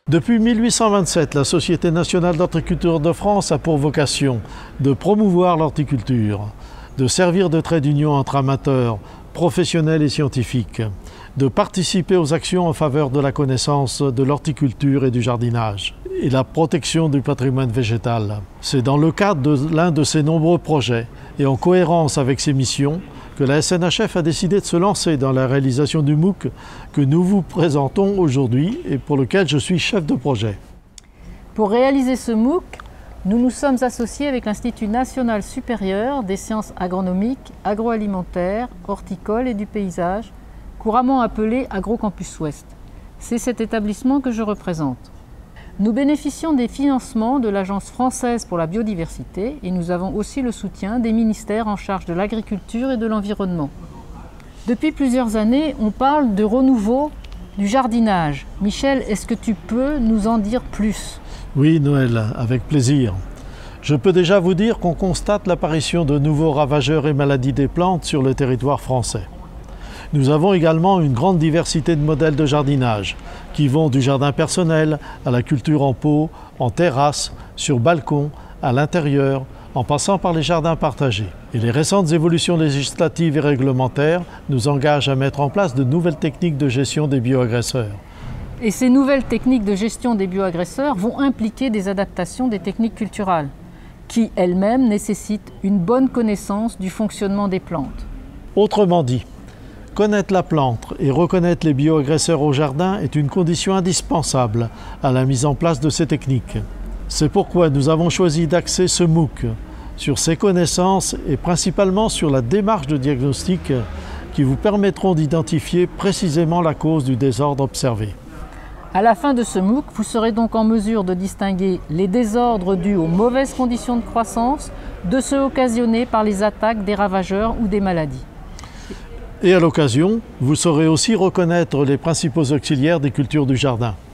Depuis 1827, la Société nationale d'horticulture de France a pour vocation de promouvoir l'horticulture, de servir de trait d'union entre amateurs, professionnels et scientifiques, de participer aux actions en faveur de la connaissance de l'horticulture et du jardinage et la protection du patrimoine végétal. C'est dans le cadre de l'un de ces nombreux projets et en cohérence avec ses missions que la SNHF a décidé de se lancer dans la réalisation du MOOC que nous vous présentons aujourd'hui et pour lequel je suis chef de projet. Pour réaliser ce MOOC, nous nous sommes associés avec l'Institut national supérieur des sciences agronomiques, agroalimentaires, horticoles et du paysage, couramment appelé Agrocampus Ouest. C'est cet établissement que je représente. Nous bénéficions des financements de l'Agence française pour la biodiversité et nous avons aussi le soutien des ministères en charge de l'agriculture et de l'environnement. Depuis plusieurs années, on parle de renouveau du jardinage. Michel, est-ce que tu peux nous en dire plus ? Oui, Noël, avec plaisir. Je peux déjà vous dire qu'on constate l'apparition de nouveaux ravageurs et maladies des plantes sur le territoire français. Nous avons également une grande diversité de modèles de jardinage qui vont du jardin personnel à la culture en pot, en terrasse, sur balcon, à l'intérieur, en passant par les jardins partagés. Et les récentes évolutions législatives et réglementaires nous engagent à mettre en place de nouvelles techniques de gestion des bioagresseurs. Et ces nouvelles techniques de gestion des bioagresseurs vont impliquer des adaptations des techniques culturales, qui elles-mêmes nécessitent une bonne connaissance du fonctionnement des plantes. Autrement dit, connaître la plante et reconnaître les bioagresseurs au jardin est une condition indispensable à la mise en place de ces techniques. C'est pourquoi nous avons choisi d'axer ce MOOC sur ces connaissances et principalement sur la démarche de diagnostic qui vous permettront d'identifier précisément la cause du désordre observé. À la fin de ce MOOC, vous serez donc en mesure de distinguer les désordres dus aux mauvaises conditions de croissance de ceux occasionnés par les attaques des ravageurs ou des maladies. Et à l'occasion, vous saurez aussi reconnaître les principaux auxiliaires des cultures du jardin.